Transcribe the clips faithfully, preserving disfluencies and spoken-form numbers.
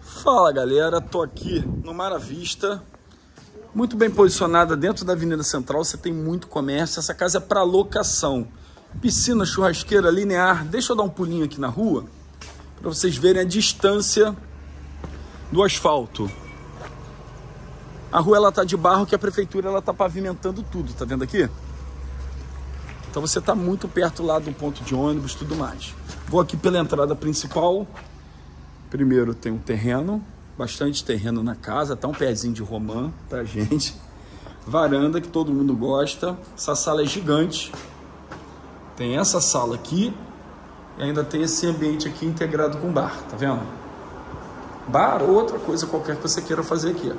Fala galera, tô aqui no Mar à Vista, muito bem posicionada dentro da Avenida Central. Você tem muito comércio, essa casa é para locação, piscina, churrasqueira, linear. Deixa eu dar um pulinho aqui na rua para vocês verem a distância do asfalto. A rua ela tá de barro, que a prefeitura ela tá pavimentando tudo, tá vendo aqui? Então você tá muito perto lá do ponto de ônibus, tudo mais. Vou aqui pela entrada principal. Primeiro tem um terreno, bastante terreno na casa, tá um pezinho de romã pra gente. Varanda que todo mundo gosta. Essa sala é gigante. Tem essa sala aqui e ainda tem esse ambiente aqui integrado com bar, tá vendo? Bar ou outra coisa qualquer que você queira fazer aqui.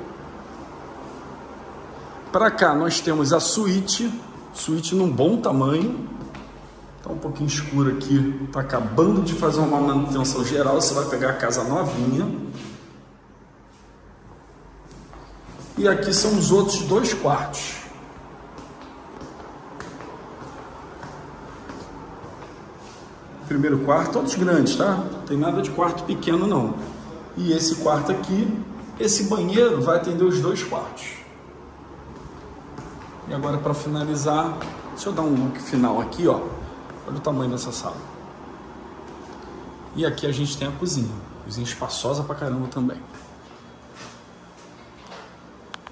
Para cá nós temos a suíte, suíte num bom tamanho. Tá um pouquinho escuro aqui, tá acabando de fazer uma manutenção geral, você vai pegar a casa novinha. E aqui são os outros dois quartos. Primeiro quarto, todos grandes, tá? Não tem nada de quarto pequeno não. E esse quarto aqui, esse banheiro vai atender os dois quartos. E agora para finalizar, deixa eu dar um look final aqui, ó. Olha o tamanho dessa sala. E aqui a gente tem a cozinha. Cozinha espaçosa pra caramba também.